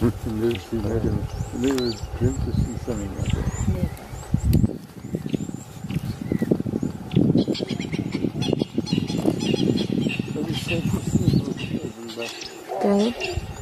Live dream to see something like that. So we said this is what Okay.